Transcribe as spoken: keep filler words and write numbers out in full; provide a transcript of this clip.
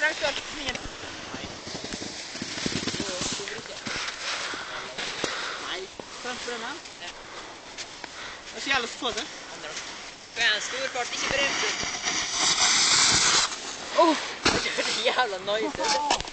har du kört ner? Nej. Jo, det blir inte. Nej. Framför den här? Ja. Jag ser alla så få det. Ska jag en stor fart, inte beredd. Åh! Det är jävla nöjt.